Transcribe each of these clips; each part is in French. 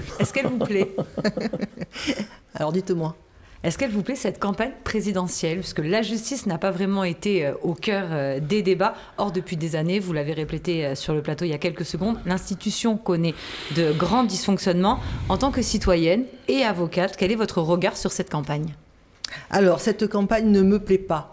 Est-ce qu'elle vous plaît? Alors dites-moi. Est-ce qu'elle vous plaît cette campagne présidentielle? Parce que la justice n'a pas vraiment été au cœur des débats. Or, depuis des années, vous l'avez répété sur le plateau il y a quelques secondes, l'institution connaît de grands dysfonctionnements. En tant que citoyenne et avocate, quel est votre regard sur cette campagne? Alors, cette campagne ne me plaît pas.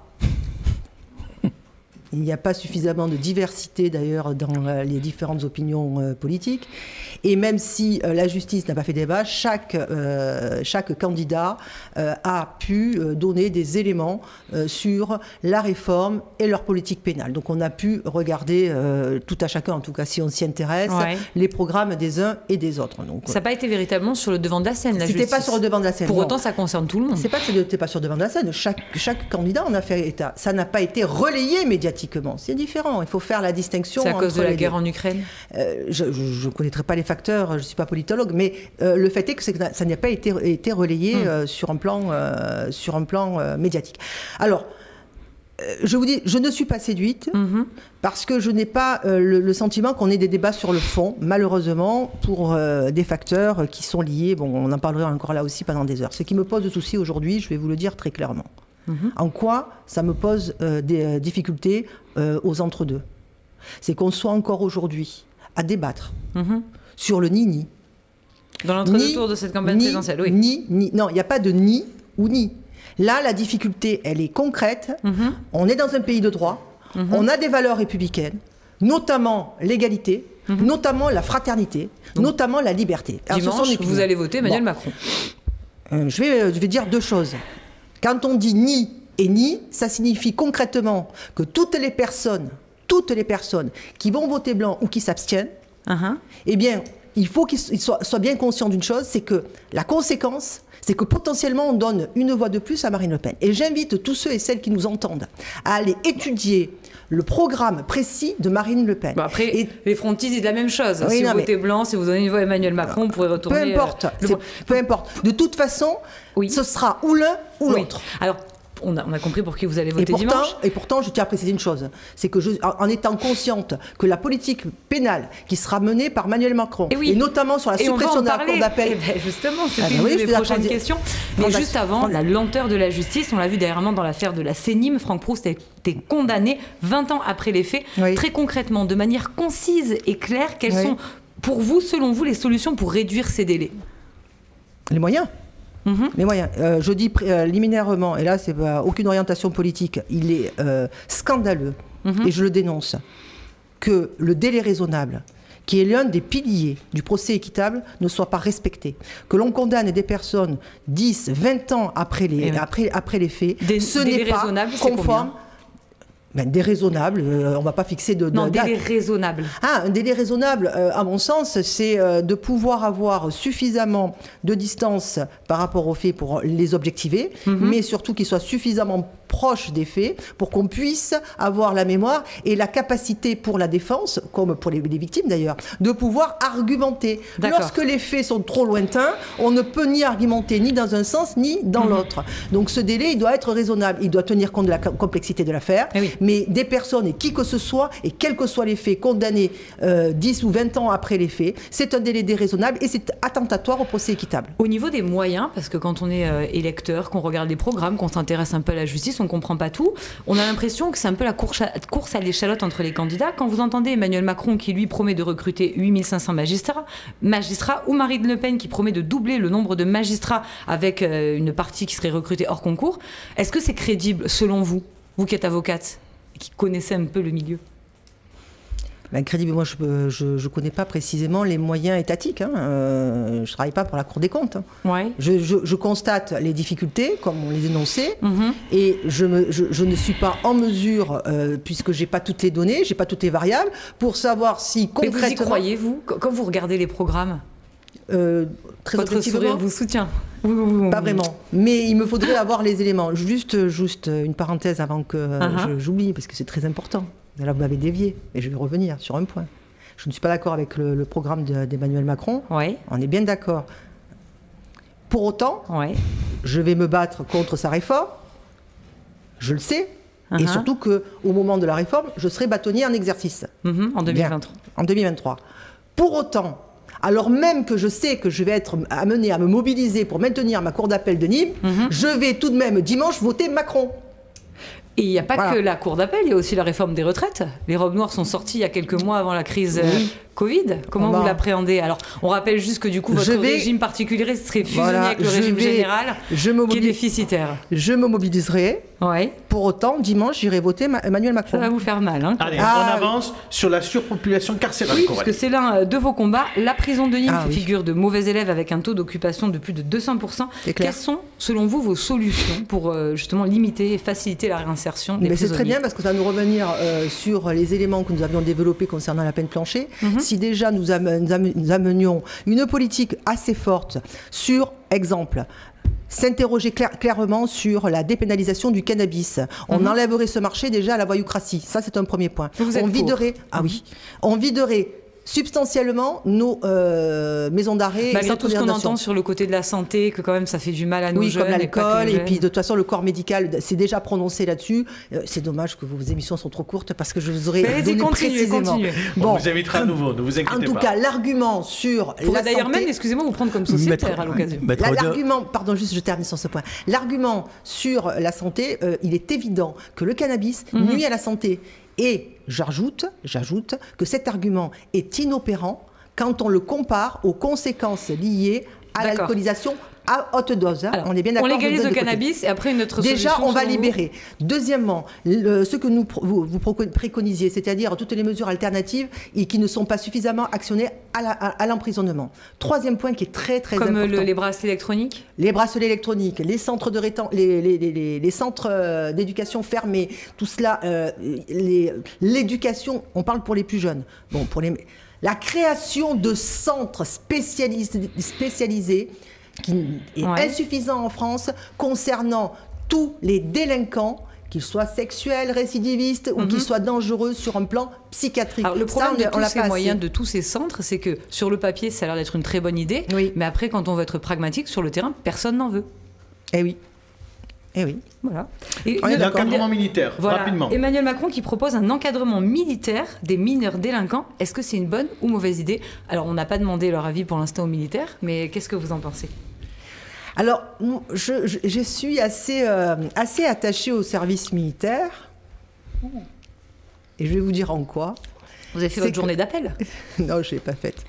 Il n'y a pas suffisamment de diversité d'ailleurs dans les différentes opinions politiques. Et même si la justice n'a pas fait débat, chaque candidat a pu donner des éléments sur la réforme et leur politique pénale. Donc on a pu regarder tout à chacun, en tout cas si on s'y intéresse, les programmes des uns et des autres. Donc, ça n'a pas été véritablement sur le devant de la scène, la justice. C'était pas sur le devant de la scène. Pour autant, ça concerne tout le monde. C'est pas que c'était pas sur le devant de la scène. Chaque candidat en a fait état. Ça n'a pas été relayé médiatiquement. C'est différent. Il faut faire la distinction. C'est à cause de la guerre en Ukraine? Je ne connaîtrai pas les facteurs, je ne suis pas politologue, mais le fait est que ça n'a pas été relayé sur un plan médiatique. Alors, je vous dis, je ne suis pas séduite parce que je n'ai pas le sentiment qu'on ait des débats sur le fond, malheureusement, pour des facteurs qui sont liés. Bon, on en parlera encore là aussi pendant des heures. Ce qui me pose de souci aujourd'hui, je vais vous le dire très clairement. En quoi ça me pose des difficultés aux entre-deux? C'est qu'on soit encore aujourd'hui à débattre sur le ni-ni. Dans l'entre-deux tours de cette campagne présidentielle, oui. Non, il n'y a pas de ni ou ni. Là, la difficulté, elle est concrète. On est dans un pays de droit. On a des valeurs républicaines, notamment l'égalité, notamment la fraternité, notamment la liberté. Alors, dimanche, vous allez voter Emmanuel Macron. Je vais dire deux choses. Quand on dit ni et ni, ça signifie concrètement que toutes les personnes qui vont voter blanc ou qui s'abstiennent, eh bien, il faut qu'ils soient bien conscients d'une chose, c'est que la conséquence, c'est que potentiellement on donne une voix de plus à Marine Le Pen. Et j'invite tous ceux et celles qui nous entendent à aller étudier le programme précis de Marine Le Pen. Bon après, les frontistes disent la même chose. Oui, si vous votez blanc, si vous donnez une voix à Emmanuel Macron, vous pourrez retourner... Peu importe. De toute façon, ce sera ou l'un ou l'autre. Alors, on a compris pour qui vous allez voter dimanche. Et pourtant, je tiens à préciser une chose, c'est que en étant consciente que la politique pénale qui sera menée par Emmanuel Macron, et notamment sur la suppression de la cour d'appel... Justement, c'était une de mes prochaines questions. Mais juste avant, la lenteur de la justice, on l'a vu dernièrement dans l'affaire de la CENIM, Franck Proust a été condamné 20 ans après les faits. Très concrètement, de manière concise et claire, quelles sont, pour vous, selon vous, les solutions pour réduire ces délais? Les moyens. Les moyens. Je dis liminairement, et là, c'est aucune orientation politique, il est scandaleux, et je le dénonce, que le délai raisonnable, qui est l'un des piliers du procès équitable, ne soit pas respecté. Que l'on condamne des personnes 10, 20 ans après les faits, ce n'est pas conforme. Déraisonnable, on ne va pas fixer de non, date. Délai raisonnable. Un délai raisonnable, à mon sens, c'est de pouvoir avoir suffisamment de distance par rapport aux faits pour les objectiver, mais surtout qu'ils soient suffisamment proches des faits pour qu'on puisse avoir la mémoire et la capacité pour la défense, comme pour les victimes d'ailleurs, de pouvoir argumenter. Lorsque les faits sont trop lointains, on ne peut ni argumenter ni dans un sens ni dans l'autre. Donc ce délai, il doit être raisonnable, il doit tenir compte de la complexité de l'affaire. Mais des personnes, et qui que ce soit, et quels que soient les faits, condamnés 10 ou 20 ans après les faits, c'est un délai déraisonnable et c'est attentatoire au procès équitable. Au niveau des moyens, parce que quand on est électeur, qu'on regarde les programmes, qu'on s'intéresse un peu à la justice, on ne comprend pas tout, on a l'impression que c'est un peu la course à l'échalote entre les candidats. Quand vous entendez Emmanuel Macron qui, lui, promet de recruter 8500 magistrats, ou Marine Le Pen qui promet de doubler le nombre de magistrats avec une partie qui serait recrutée hors concours, est-ce que c'est crédible, selon vous, vous qui êtes avocate qui connaissait un peu le milieu? Crédible, moi je ne connais pas précisément les moyens étatiques. Je ne travaille pas pour la Cour des comptes. Je constate les difficultés, comme on les énonçait, et je ne suis pas en mesure, puisque je n'ai pas toutes les données, je n'ai pas toutes les variables, pour savoir si concrètement... Mais vous y croyez, vous, quand vous regardez les programmes? Très Votre sourire vous soutient? Pas vraiment, mais il me faudrait avoir les éléments. Juste une parenthèse avant que j'oublie, parce que c'est très important. Là, vous m'avez dévié, et je vais revenir sur un point. Je ne suis pas d'accord avec le programme d'Emmanuel Macron. On est bien d'accord. Pour autant, je vais me battre contre sa réforme, je le sais, et surtout qu'au moment de la réforme, je serai bâtonnier en exercice. En 2023. En 2023. Pour autant, alors même que je sais que je vais être amené à me mobiliser pour maintenir ma cour d'appel de Nîmes, je vais tout de même dimanche voter Macron. Et il n'y a pas que la cour d'appel, il y a aussi la réforme des retraites. Les robes noires sont sorties il y a quelques mois avant la crise Covid. Comment vous l'appréhendez? Alors, on rappelle juste que du coup, votre régime particulier serait fusionné avec le régime général, qui est déficitaire. Je me mobiliserai. Ouais. Pour autant, dimanche, j'irai voter Emmanuel Macron. Ça va vous faire mal. Hein, allez, on avance sur la surpopulation carcérale. Oui, parce que c'est l'un de vos combats. La prison de Nîmes fait figure de mauvais élèves avec un taux d'occupation de plus de 200%. Quelles sont, selon vous, vos solutions pour justement limiter et faciliter la réinsertion des prisonniers? C'est très bien parce que ça va nous revenir sur les éléments que nous avions développés concernant la peine plancher. Si déjà nous amenions une politique assez forte sur, exemple, s'interroger clairement sur la dépénalisation du cannabis. On enlèverait ce marché déjà à la voyoucratie. Ça, c'est un premier point. On viderait, on viderait substantiellement nos maisons d'arrêt. Malgré tout ce qu'on entend sur le côté de la santé, que quand même ça fait du mal à nos jeunes. Comme l'alcool, et puis de toute façon le corps médical s'est déjà prononcé là-dessus. C'est dommage que vos émissions sont trop courtes parce que je vous aurais donné précisément. Bon, on vous invitera à nouveau, ne vous inquiétez pas. En tout cas, l'argument sur la santé... D'ailleurs même, excusez-moi, vous prendre comme sociétaire à l'occasion. L'argument, pardon, juste je termine sur ce point. L'argument sur la santé, il est évident que le cannabis nuit à la santé. Et j'ajoute que cet argument est inopérant quand on le compare aux conséquences liées à l'alcoolisation à haute dose. Alors, on est bien d'accord. On légalise le cannabis et après une autre solution. Déjà, on va libérer. Deuxièmement, ce que vous préconisiez, c'est-à-dire toutes les mesures alternatives et qui ne sont pas suffisamment actionnées à l'emprisonnement. Troisième point qui est très important. Comme les bracelets électroniques. Les bracelets électroniques, les centres les centres d'éducation fermés, tout cela, l'éducation, on parle pour les plus jeunes. Bon, la création de centres spécialisés qui est insuffisant en France concernant tous les délinquants, qu'ils soient sexuels, récidivistes ou qu'ils soient dangereux sur un plan psychiatrique. Alors, le problème de tous ces moyens, de tous ces centres, c'est que sur le papier, ça a l'air d'être une très bonne idée, mais après, quand on veut être pragmatique, sur le terrain, personne n'en veut. Eh oui. Eh oui. Voilà. L'encadrement militaire, rapidement. Emmanuel Macron qui propose un encadrement militaire des mineurs délinquants. Est-ce que c'est une bonne ou mauvaise idée? Alors, on n'a pas demandé leur avis pour l'instant aux militaires, mais qu'est-ce que vous en pensez? Alors, je suis assez attachée au service militaire. Et je vais vous dire en quoi. Vous avez fait votre journée d'appel? Non, je ne l'ai pas faite.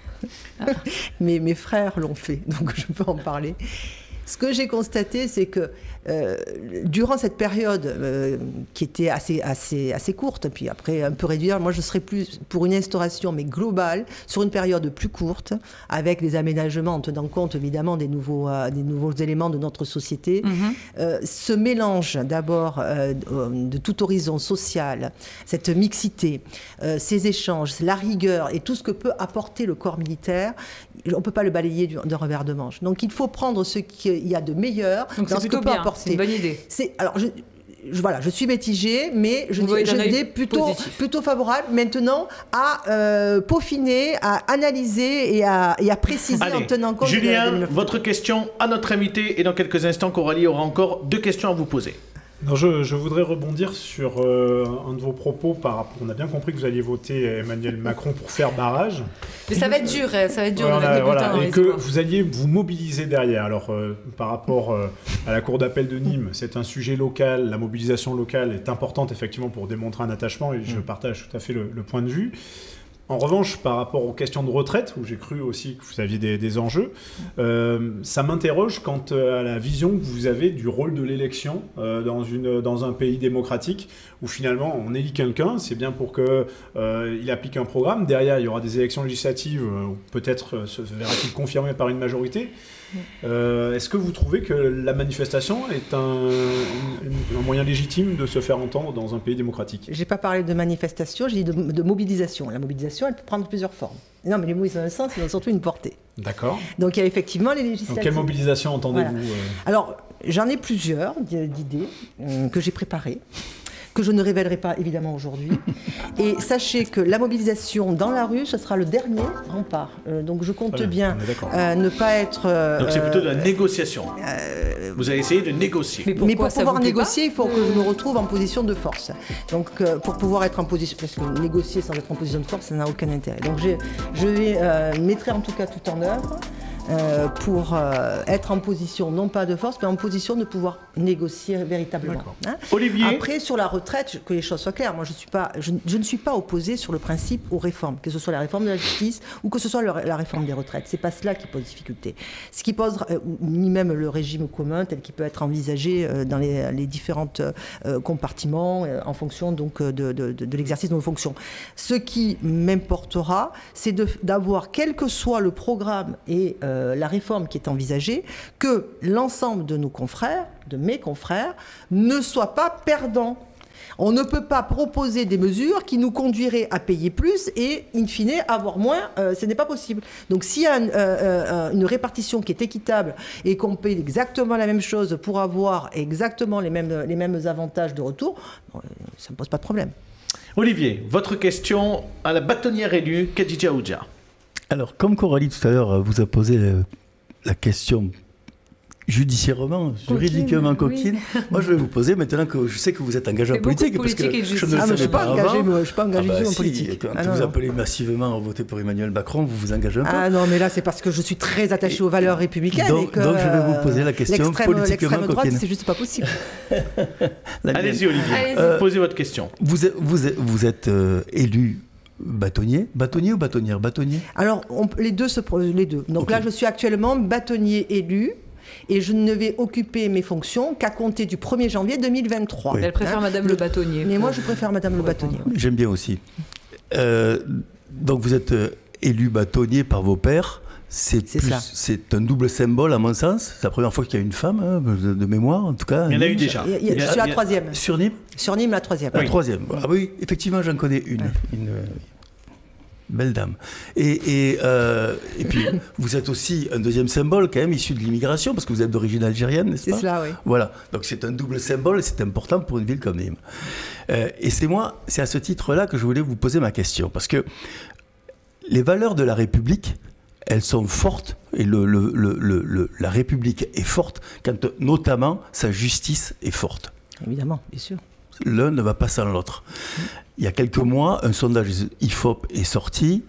Mais mes frères l'ont fait, donc je peux en parler. Ce que j'ai constaté, c'est que durant cette période qui était assez courte, puis après un peu réduite, moi je serais plus pour une instauration mais globale sur une période plus courte, avec des aménagements en tenant compte évidemment des nouveaux éléments de notre société. Ce mélange d'abord de tout horizon social, cette mixité, ces échanges, la rigueur et tout ce que peut apporter le corps militaire, on ne peut pas le balayer d'un revers de manche. Donc il faut prendre ce qu'il y a de meilleur dans ce que peut apporter. C'est une bonne idée. Alors, je suis mitigée, mais je dis plutôt favorable maintenant à peaufiner, à analyser et à préciser. Allez, en tenant compte Julien, votre question à notre invité, et dans quelques instants, Coralie aura encore 2 questions à vous poser. Non, je voudrais rebondir sur un de vos propos. On a bien compris que vous alliez voter Emmanuel Macron pour faire barrage. Mais ça va être dur, de mettre des bulletins dans les et que vous alliez vous mobiliser derrière. Alors, par rapport à la cour d'appel de Nîmes, c'est un sujet local. La mobilisation locale est importante, effectivement, pour démontrer un attachement, et je partage tout à fait le point de vue. En revanche, par rapport aux questions de retraite, où j'ai cru aussi que vous aviez des enjeux, ça m'interroge quant à la vision que vous avez du rôle de l'élection dans un pays démocratique, où finalement on élit quelqu'un, c'est bien pour qu'il applique un programme. Derrière, il y aura des élections législatives, où peut-être se verra-t-il confirmé par une majorité. Est-ce que vous trouvez que la manifestation est un moyen légitime de se faire entendre dans un pays démocratique? Je n'ai pas parlé de manifestation, j'ai dit de mobilisation. La mobilisation, elle peut prendre plusieurs formes. Non, mais les mots, ils ont un sens, ils ont surtout une portée. D'accord. Donc il y a effectivement les législatives. Donc quelle mobilisation entendez-vous? Alors, j'en ai plusieurs d'idées que j'ai préparées, que je ne révélerai pas évidemment aujourd'hui. Et sachez que la mobilisation dans la rue, ce sera le dernier rempart. Donc je compte bien ne pas être... Donc c'est plutôt de la négociation. Vous avez essayé de négocier. Mais Mais pourquoi pour ça pouvoir vous plaît pas négocier, il faut que je me retrouve en position de force. Donc, pour pouvoir être en position, parce que négocier sans être en position de force, ça n'a aucun intérêt. Donc, je mettrai en tout cas tout en œuvre pour être en position, non pas de force, mais en position de pouvoir négocier véritablement. Hein. Olivier. Après, sur la retraite, que les choses soient claires, moi je ne suis pas opposée sur le principe aux réformes, que ce soit la réforme de la justice ou que ce soit la réforme des retraites. C'est pas cela qui pose difficulté. Ce qui pose, ni même le régime commun tel qu'il peut être envisagé dans les différents compartiments en fonction donc de l'exercice de nos fonctions. Ce qui m'importera, c'est d'avoir, quel que soit le programme et la réforme qui est envisagée, que l'ensemble de nos confrères, de mes confrères, ne soient pas perdants. On ne peut pas proposer des mesures qui nous conduiraient à payer plus et, in fine, avoir moins. Ce n'est pas possible. Donc, s'il y a une répartition qui est équitable et qu'on paye exactement la même chose pour avoir exactement les mêmes avantages de retour, ça ne pose pas de problème. Olivier, votre question à la bâtonnière élue, Khadija Oudja. Alors, comme Coralie tout à l'heure vous a posé la question judiciairement, juridiquement coquine, moi je vais vous poser, maintenant que je sais que vous êtes engagé en politique, parce que je ne le savais pas avant. Je ne suis pas engagé en politique. Quand vous appelez massivement à voter pour Emmanuel Macron, vous vous engagez un peu. Ah non, mais là c'est parce que je suis très attaché aux valeurs républicaines. Donc je vais vous poser la question politiquement l'extrême droite, coquine. c'est juste pas possible. Allez-y Olivier, posez votre question. Vous êtes élu bâtonnier ou bâtonnière? Bâtonnier. Alors, les deux. Donc Okay. là, je suis actuellement bâtonnier élu et je ne vais occuper mes fonctions qu'à compter du 1er janvier 2023. Oui. Elle préfère Madame le bâtonnier. Mais moi, je préfère Madame le bâtonnier. J'aime bien aussi. Donc vous êtes élu bâtonnier par vos pairs. C'est un double symbole à mon sens. C'est la première fois qu'il y a une femme, de mémoire en tout cas. Il y en a eu déjà. Je suis la troisième. Sur Nîmes. Sur Nîmes, la troisième. La troisième. Ah oui, effectivement, j'en connais une. Une belle dame. Et puis, vous êtes aussi un deuxième symbole, quand même, issu de l'immigration, parce que vous êtes d'origine algérienne, n'est-ce pas? C'est cela, oui. Voilà. Donc, c'est un double symbole et c'est important pour une ville comme Nîmes. Et c'est à ce titre-là que je voulais vous poser ma question, parce que les valeurs de la République, elles sont fortes, et la République est forte quand, notamment, sa justice est forte. Évidemment, bien sûr. L'un ne va pas sans l'autre. Il y a quelques mois, un sondage IFOP est sorti.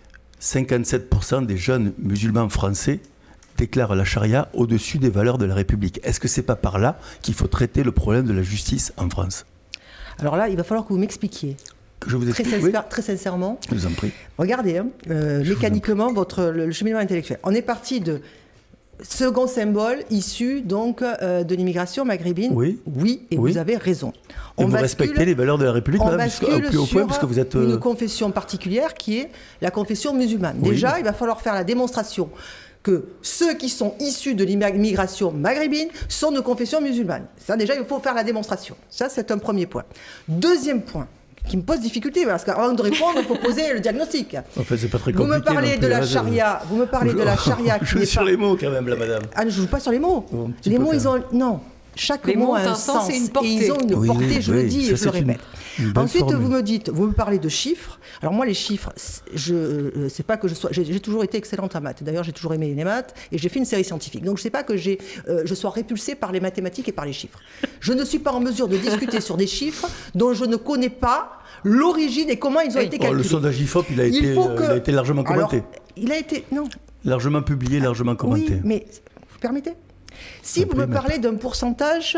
57% des jeunes musulmans français déclarent la charia au-dessus des valeurs de la République. Est-ce que c'est pas par là qu'il faut traiter le problème de la justice en France? Alors là, il va falloir que vous m'expliquiez. Que je vous explique, Très sincèrement. Je vous en prie. Regardez, mécaniquement, le cheminement intellectuel. On est parti de second symbole issu donc de l'immigration maghrébine. Oui, et vous avez raison. Et vous respectez les valeurs de la République, on madame, bascule au plus haut point, parce que vous êtes une confession particulière qui est la confession musulmane. Oui. Déjà, il va falloir faire la démonstration que ceux qui sont issus de l'immigration maghrébine sont de confession musulmane. Ça, déjà, il faut faire la démonstration. Ça, c'est un premier point. Deuxième point, qui me pose difficulté, parce qu'avant de répondre, il faut poser le diagnostic. En fait, c'est pas très Vous compliqué. me parlez de la charia, qui je n'est suis sur pas... les mots quand même, là, madame. Ah, je ne joue pas sur les mots. Bon, les mots, ils ont... Non. Chaque mot a un sens et une portée. ils ont une portée, je le dis et je le répète. Ensuite, formule. vous me parlez de chiffres. Alors moi, les chiffres, c'est pas que je sois... J'ai toujours été excellente en maths. D'ailleurs, j'ai toujours aimé les maths et j'ai fait une série scientifique. Donc, je ne sais pas que je sois répulsée par les mathématiques et par les chiffres. Je ne suis pas en mesure de discuter sur des chiffres dont je ne connais pas l'origine et comment ils ont été calculés. Le sondage IFOP, il a été largement commenté. Alors, il a été... Non. Largement publié, largement commenté. Oui, mais vous permettez ? Si vous me parlez d'un pourcentage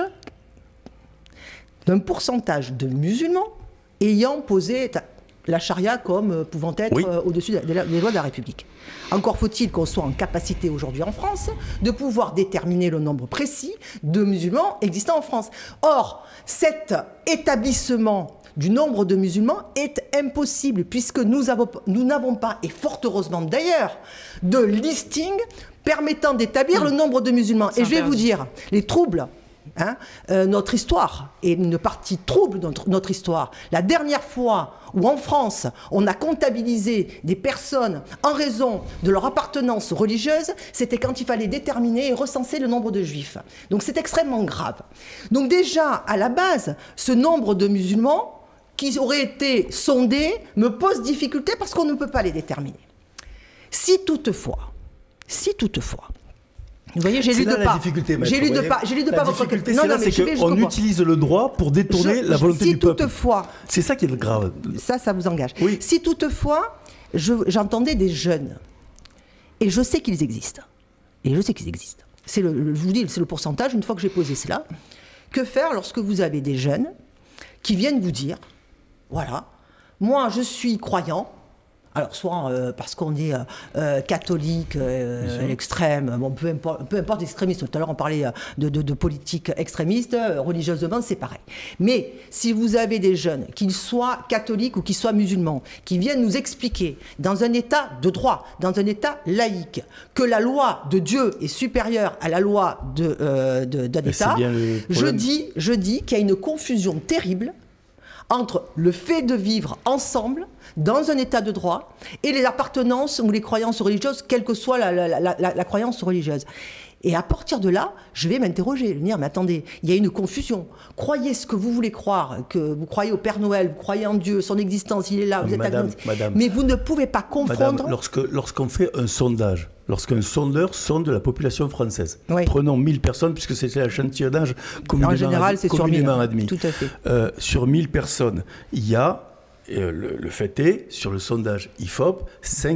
de musulmans ayant posé la charia comme pouvant être au-dessus des lois de la République. Encore faut-il qu'on soit en capacité aujourd'hui en France de pouvoir déterminer le nombre précis de musulmans existants en France. Or, cet établissement du nombre de musulmans est impossible puisque nous n'avons pas, et fort heureusement d'ailleurs, de listing permettant d'établir le nombre de musulmans. Et je vais vous dire, les troubles, notre histoire, et une partie trouble de notre histoire, la dernière fois où en France, on a comptabilisé des personnes en raison de leur appartenance religieuse, c'était quand il fallait déterminer et recenser le nombre de juifs. Donc c'est extrêmement grave. Donc déjà, à la base, ce nombre de musulmans qui auraient été sondés me pose difficulté parce qu'on ne peut pas les déterminer. Si toutefois, Vous voyez, j'ai lu de pas. J'ai lu de pas. J'ai lu de pas votre difficulté, c'est qu'on utilise le droit pour détourner la volonté du peuple. Toutefois, c'est ça qui est grave. Ça vous engage. Oui. Si toutefois, j'entendais des jeunes, et je sais qu'ils existent. Je vous dis, c'est le pourcentage. Une fois que j'ai posé cela, que faire lorsque vous avez des jeunes qui viennent vous dire, voilà, moi je suis croyant. Alors, soit parce qu'on est catholique, extrême, bon, peu importe l'extrémisme. Tout à l'heure, on parlait de politique extrémiste, religieusement, c'est pareil. Mais si vous avez des jeunes, qu'ils soient catholiques ou qu'ils soient musulmans, qui viennent nous expliquer, dans un état de droit, dans un état laïque, que la loi de Dieu est supérieure à la loi d'un État, je dis qu'il y a une confusion terrible entre le fait de vivre ensemble dans un état de droit et les appartenances ou les croyances religieuses, quelle que soit la croyance religieuse. Et à partir de là, je vais m'interroger, dire, mais attendez, il y a une confusion. Croyez ce que vous voulez croire, que vous croyez au Père Noël, vous croyez en Dieu, son existence, il est là, vous êtes agnostique. Mais vous ne pouvez pas confondre... Madame, lorsqu'on fait un sondage, lorsqu'un sondeur sonde la population française, oui. Prenons 1000 personnes, puisque c'est l'échantillonnage communément admis. Tout à fait. Sur 1000 personnes, il y a... le fait est, sur le sondage IFOP,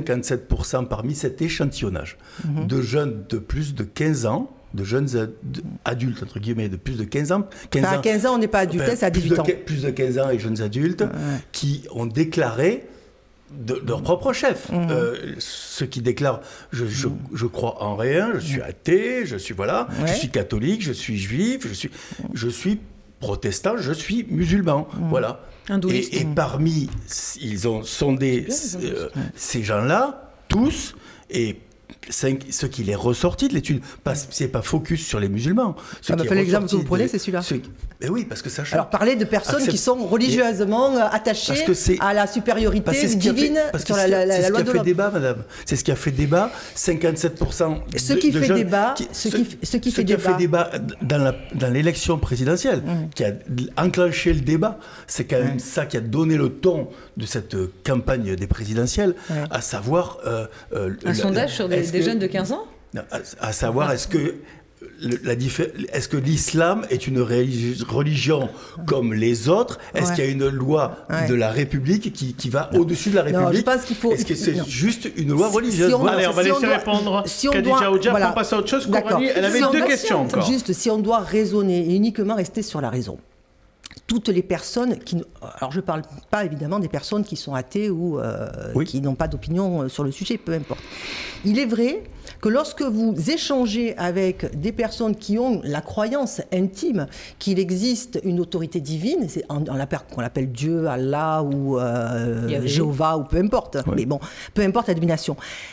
57% parmi cet échantillonnage de jeunes de plus de 15 ans, de jeunes adultes, entre guillemets, de plus de 15 ans. À 15 ans, on n'est pas adulte, c'est à 18 ans. Plus de 15 ans et jeunes adultes qui ont déclaré de leur propre chef. Ceux qui déclarent je crois en rien, je suis athée, je suis catholique, je suis juif, je suis protestant, je suis musulman. Voilà. Et parmi, ils ont sondé ces gens-là, tous, et ce qui est ressorti de l'étude, c'est pas focus sur les musulmans. L'exemple que vous prenez, c'est celui-là. Mais oui, parce que ça change. Alors, parler de personnes qui sont religieusement attachées à la supériorité divine sur la loi de l'homme. Débat, madame. C'est ce qui a fait débat. 57% ce qui fait débat dans l'élection présidentielle, qui a enclenché le débat, c'est quand même ça qui a donné le ton de cette campagne des présidentielles, à savoir... un sondage sur des jeunes de 15 ans ? À savoir, est-ce que l'islam est une religion comme les autres? Est-ce qu'il y a une loi de la République qui va au-dessus de la République? Non, je pense qu'il faut... Est-ce que c'est juste une loi religieuse? Allez, on va laisser répondre Khadija Oudja pour passer à autre chose. Coralie, elle avait deux questions encore. Juste, si on doit raisonner et uniquement rester sur la raison, toutes les personnes qui... Alors, je ne parle pas évidemment des personnes qui sont athées ou qui n'ont pas d'opinion sur le sujet, peu importe. Il est vrai que lorsque vous échangez avec des personnes qui ont la croyance intime qu'il existe une autorité divine, qu'on l'appelle Dieu, Allah ou Jéhovah ou peu importe, mais bon, peu importe la domination.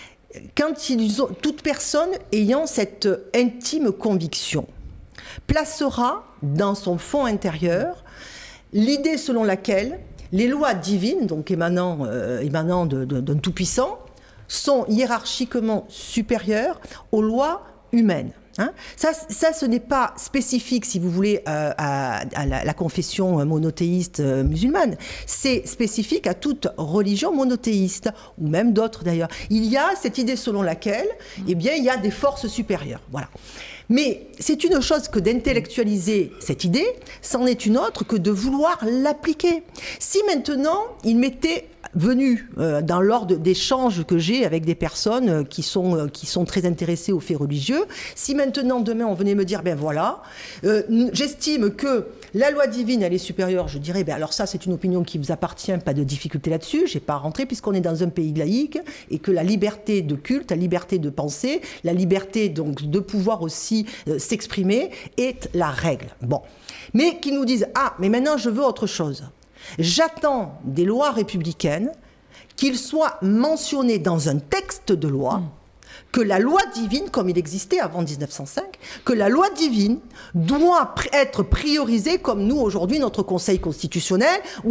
Toute personne ayant cette intime conviction placera dans son fond intérieur l'idée selon laquelle les lois divines, donc émanant d'un tout-puissant, sont hiérarchiquement supérieures aux lois humaines. Ça, ce n'est pas spécifique, si vous voulez, à la confession monothéiste musulmane. C'est spécifique à toute religion monothéiste, ou même d'autres d'ailleurs. Il y a cette idée selon laquelle, il y a des forces supérieures. Voilà. Mais c'est une chose que d'intellectualiser cette idée, c'en est une autre que de vouloir l'appliquer. Si maintenant, il m'était venu, dans l'ordre d'échanges que j'ai avec des personnes qui sont très intéressées aux faits religieux, si maintenant, demain, on venait me dire, ben voilà, j'estime que la loi divine, elle est supérieure, je dirais, ben alors ça, c'est une opinion qui vous appartient, pas de difficulté là-dessus, je n'ai pas à rentrer puisqu'on est dans un pays laïque et que la liberté de culte, la liberté de penser, la liberté donc de pouvoir aussi s'exprimer est la règle. Bon. Mais qui nous disent, mais maintenant, je veux autre chose. J'attends des lois républicaines qu'il soit mentionné dans un texte de loi que la loi divine, comme il existait avant 1905, que la loi divine doit être priorisée comme nous aujourd'hui, notre Conseil constitutionnel, où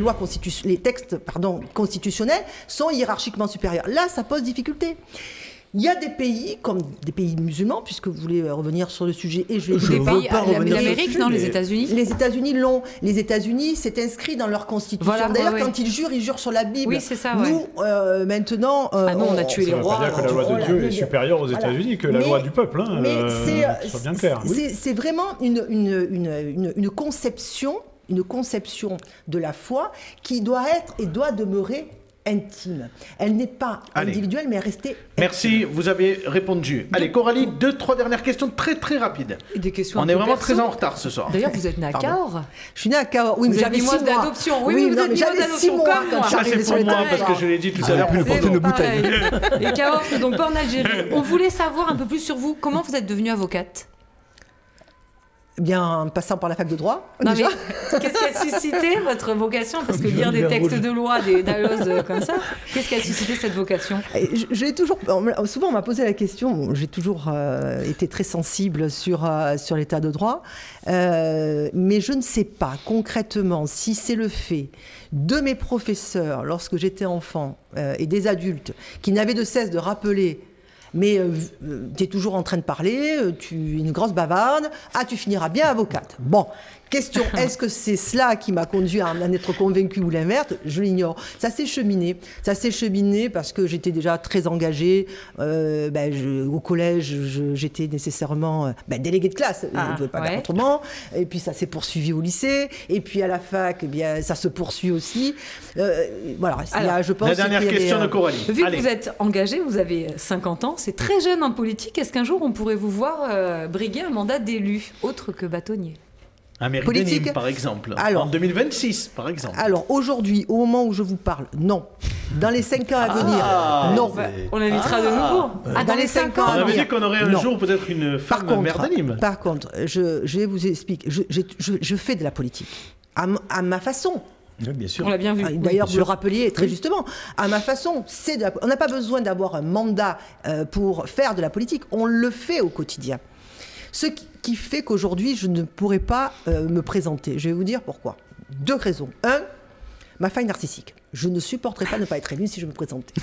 les textes constitutionnels sont hiérarchiquement supérieurs. Là, ça pose difficulté. Il y a des pays, comme des pays musulmans, puisque vous voulez revenir sur le sujet, et je vais Des pays l'Amérique, non, les États-Unis. Les États-Unis l'ont. Les États-Unis, c'est inscrit dans leur constitution. Voilà, d'ailleurs, ouais, quand ils jurent sur la Bible. Oui, c'est ça. Nous, maintenant, nous, on a tué les rois. Ça veut pas dire que la loi de Dieu est supérieure aux États-Unis que la loi du peuple. Hein, mais soit bien clair. C'est vraiment une conception de la foi qui doit être et doit demeurer intime. Elle n'est pas individuelle, mais elle est restée Merci, vous avez répondu. Allez, Coralie, 2-3 dernières questions très très rapides. Des questions On est vraiment très en retard ce soir. D'ailleurs, vous êtes né à Cahors. Je suis né à Cahors. Oui, mais j'avais 6 mois d'adoption. Oui, vous êtes né d'adoption comme moi. Ça, c'est pour moi, parce que je l'ai dit tout à l'heure. Plus porter une bouteille. Et Cahors, c'est donc pas en Algérie. On voulait savoir un peu plus sur vous. Comment vous êtes devenue avocate? Bien, en passant par la fac de droit. Non, mais qu'est-ce qui a suscité votre vocation? Parce que lire des textes de loi, des dallos comme ça, qu'est-ce qui a suscité cette vocation? Souvent, on m'a posé la question. J'ai toujours été très sensible sur l'état de droit. Mais je ne sais pas concrètement si c'est le fait de mes professeurs, lorsque j'étais enfant, et des adultes, qui n'avaient de cesse de rappeler. Mais tu es toujours en train de parler, tu es une grosse bavarde, tu finiras bien avocate. Bon, question, est-ce que c'est cela qui m'a conduit à en être convaincue ou l'inverse? Je l'ignore. Ça s'est cheminé. Ça s'est cheminé parce que j'étais déjà très engagée. Au collège, j'étais nécessairement déléguée de classe. Je ne pouvais pas faire autrement. Et puis ça s'est poursuivi au lycée. Et puis à la fac, ça se poursuit aussi. Voilà. Alors, je pense la dernière question de Coralie. Vu que vous êtes engagée, vous avez 50 ans, c'est très jeune en politique. Est-ce qu'un jour on pourrait vous voir briguer un mandat d'élu, autre que bâtonnier? Un mairie de Nîmes, par exemple. En 2026, par exemple. Alors, aujourd'hui, au moment où je vous parle, non. Dans les 5 ans à venir, non. On invitera de nouveau. Dans les 5 ans à venir. On avait dit qu'on aurait un jour peut-être une femme maire de Nîmes. Par contre, je vais vous expliquer. Je fais de la politique. À ma façon. Oui, bien sûr. On l'a bien vu. D'ailleurs, vous le rappeliez très justement. À ma façon, on n'a pas besoin d'avoir un mandat pour faire de la politique. On le fait au quotidien. Ce qui fait qu'aujourd'hui, je ne pourrais pas me présenter. Je vais vous dire pourquoi. 2 raisons. 1, ma faille narcissique. Je ne supporterais pas ne pas être élue si je me présentais.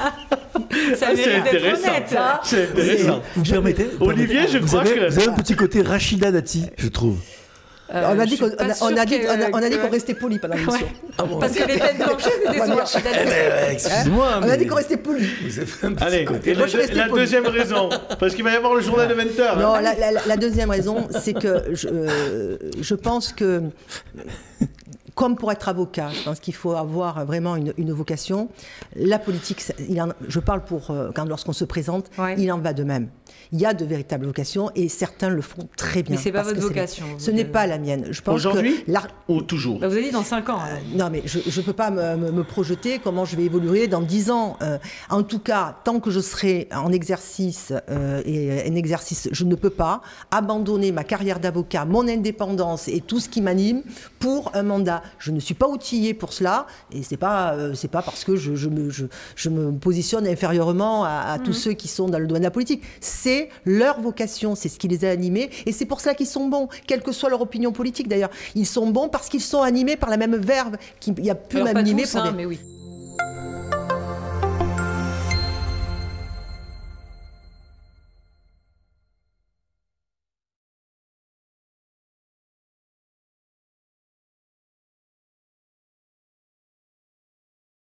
C'est intéressant. C'est intéressant. Vous permettez, Olivier, je crois que... Vous avez un petit côté Rachida Dati, je trouve. On a dit qu'on restait poli pendant l'émission. Parce que les têtes blanches, c'était sur Rachida Dati. Excusez-moi. On a dit qu'on restait poli. Allez, la deuxième raison, parce qu'il va y avoir le journal de 20h. Non, la deuxième raison, c'est que je pense que, comme pour être avocat, je pense qu'il faut avoir vraiment une vocation. La politique, je parle lorsqu'on se présente, il en va de même. Il y a de véritables vocations et certains le font très bien. Mais ce n'est pas votre vocation. Ce n'est pas la mienne. Aujourd'hui ou toujours? Vous avez dit dans 5 ans. Non, mais je ne peux pas me projeter comment je vais évoluer dans 10 ans. En tout cas, tant que je serai en exercice, je ne peux pas abandonner ma carrière d'avocat, mon indépendance et tout ce qui m'anime pour un mandat. Je ne suis pas outillée pour cela et c'est pas parce que je me positionne inférieurement à tous ceux qui sont dans le domaine de la politique. C'est leur vocation, c'est ce qui les a animés et c'est pour ça qu'ils sont bons, quelle que soit leur opinion politique d'ailleurs. Ils sont bons parce qu'ils sont animés par la même verve qui a pu m'animer. Mais oui.